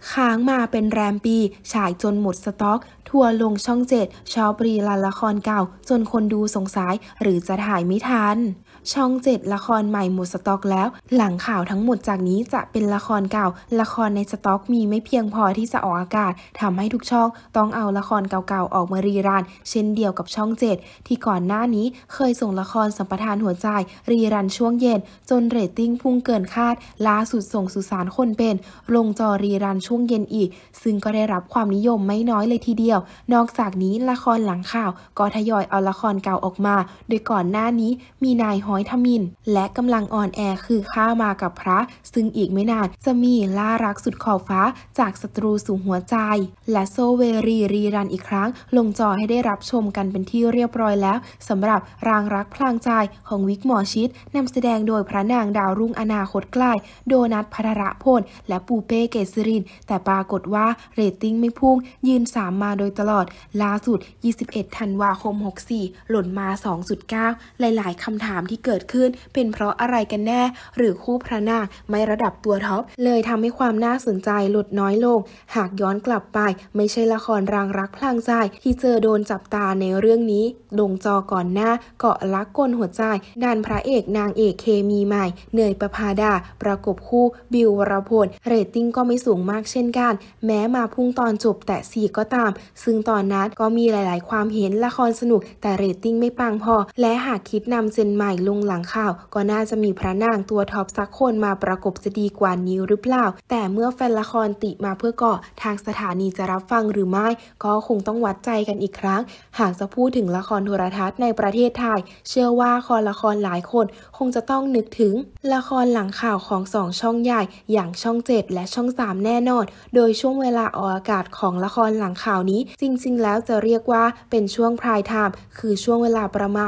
ค้างมาเป็นแรมปีฉายจนหมดสต็อกทัวร์ลงช่อง7ชอบรีรันละครเก่าจนคนดูสงสัยหรือจะถ่ายไม่ทันช่อง7ละครใหม่หมดสต็อกแล้วหลังข่าวทั้งหมดจากนี้จะเป็นละครเก่าละครในสต็อกมีไม่เพียงพอที่จะออกอากาศทำให้ทุกช่องต้องเอาละครเก่าๆออกมารีรันเช่นเดียวกับช่อง7ที่ก่อนหน้านี้เคยส่งละครสัมปทานหัวใจรีรันช่วงเย็นจนเรตติ้งพุ่งเกินคาดล่าสุดส่งสุสานคนเป็นลงจอรีรันช่วงเย็นอีกซึ่งก็ได้รับความนิยมไม่น้อยเลยทีเดียวนอกจากนี้ละครหลังข่าวก็ทยอยเอาละครเก่าออกมาโดยก่อนหน้านี้มีนายฮ้อยทมิฬและกำลังออนแอร์คือข้ามากับพระซึ่งอีกไม่นานจะมีล่ารักสุดขอบฟ้าจากศัตรูสู่หัวใจและโซเวรีรีรันอีกครั้งลงจอให้ได้รับชมกันเป็นที่เรียบร้อยแล้วสำหรับรางรักพลางใจของวิกหมอชิตนำแสดงโดยพระนางดาวรุ่งอนาคตใกล้โดนัทภัทรพลและปูเป้เกษรินแต่ปรากฏว่าเรตติ้งไม่พุ่งยืน3มาโดยตลอดล่าสุด21ธันวาคม64หล่นมา 2.9 หลายๆคำถามที่เกิดขึ้นเป็นเพราะอะไรกันแน่หรือคู่พระนางไม่ระดับตัวท็อปเลยทำให้ความน่าสนใจลดน้อยลงหากย้อนกลับไปไม่ใช่ละครรางรักพลางใจที่เจอโดนจับตาในเรื่องนี้ลงจอก่อนหน้าเกาะลักกลหัวใจดันพระเอกนางเอกเคมีใหม่เนยประภาดาประกบคู่บิววรพลเรตติ้งก็ไม่สูงมากเช่นกันแม้มาพุ่งตอนจบแต่4ก็ตามซึ่งตอนนั้นก็มีหลายๆความเห็นละครสนุกแต่เรตติ้งไม่ปังพอและหากคิดนำเจนใหม่ลงหลังข่าวก็น่าจะมีพระนางตัวท็อปสักคนมาประกบจะดีกว่านี้หรือเปล่าแต่เมื่อแฟนละครติมาเพื่อเกาะทางสถานีจะรับฟังหรือไม่ก็คงต้องวัดใจกันอีกครั้งหากจะพูดถึงละครโทรทัศน์ในประเทศไทยเชื่อว่าคอละครหลายคนคงจะต้องนึกถึงละครหลังข่าวของ2ช่องใหญ่อย่างช่อง7และช่อง3แน่นอนโดยช่วงเวลาออกอากาศของละครหลังข่าวนี้จริงๆแล้วจะเรียกว่าเป็นช่วงไพร์ไทม์คือช่วงเวลาประมาณ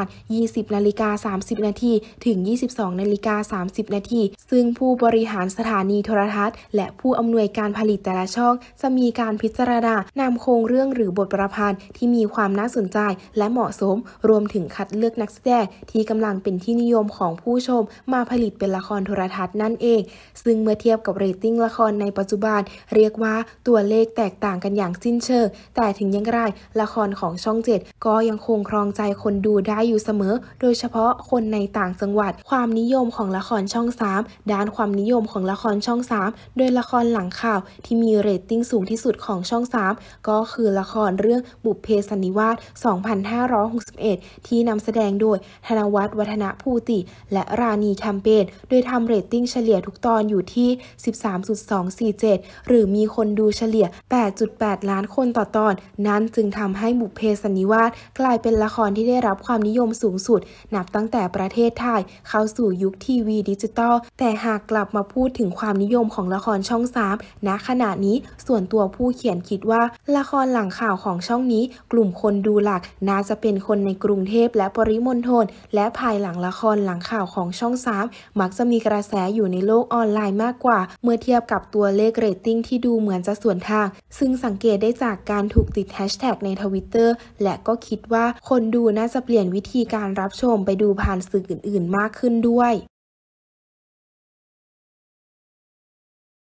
20:30 น.ถึง 22:30 น.ซึ่งผู้บริหารสถานีโทรทัศน์และผู้อำนวยการผลิตแต่ละช่องจะมีการพิจารณานำโครงเรื่องหรือบทประพันธ์ที่มีความน่าสนใจและเหมาะสมรวมถึงคัดเลือกนักแสดงที่กำลังเป็นที่นิยมของผู้ชมมาผลิตเป็นละครโทรทัศน์นั่นเองซึ่งเมื่อเทียบกับเรตติ้งละครในปัจจุบันเรียกว่าตัวเลขแตกต่างกันอย่างสิ้นเชิงแต่ถึงอย่างไรละครของช่อง7ก็ยังคงครองใจคนดูได้อยู่เสมอโดยเฉพาะคนในต่างจังหวัดความนิยมของละครช่อง3ด้านความนิยมของละครช่อง3โดยละครหลังข่าวที่มีเรตติ้งสูงที่สุดของช่อง3ก็คือละครเรื่องบุพเพสันนิวาส 2561 ที่นำแสดงโดยธนวัฒน์ วัฒนภูติ และราณีแคมเปญโดยทำเรตติ้งเฉลี่ยทุกตอนอยู่ที่ 13.247 หรือมีคนดูเฉลี่ย 8.8 ล้านคนต่อตอนนั้นจึงทำให้บุพเพสันนิวาสกลายเป็นละครที่ได้รับความนิยมสูงสุดนับตั้งแต่ประเทศไทยเข้าสู่ยุคทีวีดิจิตอลแต่หากกลับมาพูดถึงความนิยมของละครช่อง3ณขณะนี้ส่วนตัวผู้เขียนคิดว่าละครหลังข่าวของช่องนี้กลุ่มคนดูหลักน่าจะเป็นคนในกรุงเทพและปริมณฑลและภายหลังละครหลังข่าวของช่อง3มักจะมีกระแสอยู่ในโลกออนไลน์มากกว่าเมื่อเทียบกับตัวเลขเรตติ้งที่ดูเหมือนจะสวนทางซึ่งสังเกตได้จากการถูกติดแฮชแท็กใน Twitter และก็คิดว่าคนดูน่าจะเปลี่ยนวิธีการรับชมไปดูผ่านสื่ออื่นๆมากขึ้นด้วย